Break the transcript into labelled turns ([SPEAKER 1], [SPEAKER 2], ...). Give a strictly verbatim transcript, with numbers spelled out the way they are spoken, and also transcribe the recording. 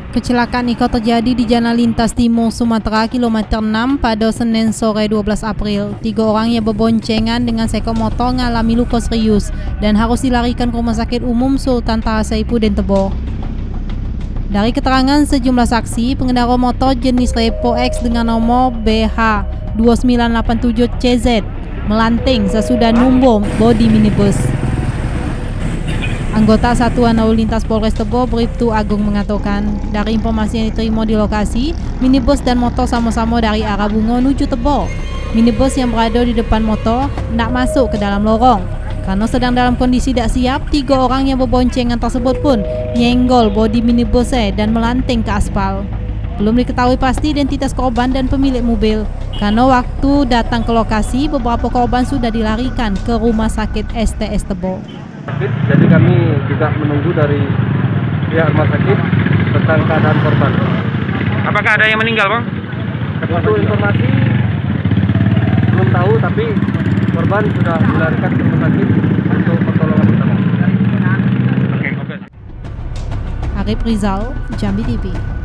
[SPEAKER 1] Kecelakaan Iko terjadi di Jalan Lintas Timur Sumatera kilometer enam pada Senin sore dua belas April. Tiga orang yang berboncengan dengan seekor motor mengalami luka serius dan harus dilarikan ke Rumah Sakit Umum Sultan Taha Saifuddin Tebo. Dari keterangan sejumlah saksi, pengendara motor jenis Repo X dengan nomor B H dua sembilan delapan tujuh C Z melanting sesudah numbur bodi minibus. Anggota Satuan Lalu Lintas Polres Tebo, Bribtu Agung mengatakan, dari informasi yang diterima di lokasi, minibus dan motor sama-sama dari arah Bungo menuju Tebo. Minibus yang berada di depan motor nak masuk ke dalam lorong. Karena sedang dalam kondisi tidak siap, tiga orang yang berboncengan tersebut pun nyenggol bodi minibusnya dan melanting ke aspal. Belum diketahui pasti identitas korban dan pemilik mobil. Karena waktu datang ke lokasi, beberapa korban sudah dilarikan ke Rumah Sakit S T S Tebo.
[SPEAKER 2] Jadi kami juga menunggu dari pihak rumah sakit tentang keadaan korban.
[SPEAKER 3] Apakah ada yang meninggal, Bang?
[SPEAKER 2] Untuk informasi belum tahu, tapi korban sudah dilarikan ke rumah sakit untuk pertolongan pertama.
[SPEAKER 1] Arif Rizal, Jambi T V.